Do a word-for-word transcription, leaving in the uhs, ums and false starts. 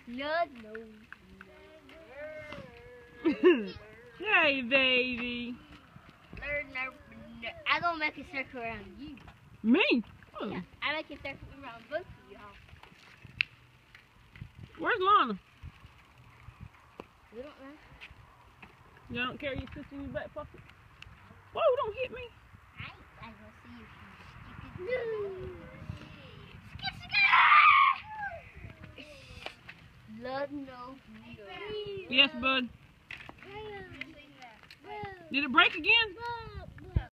No, no. Hey, baby. I'm gonna make a circle around you. Me? Oh. Yeah, I make a circle around both of y'all. Where's Lana? We don't know. You don't carry your sister in your back pocket? Whoa, don't hit me. I I'm gonna see if you stupid. Love no. Yes, bud. Did it break again?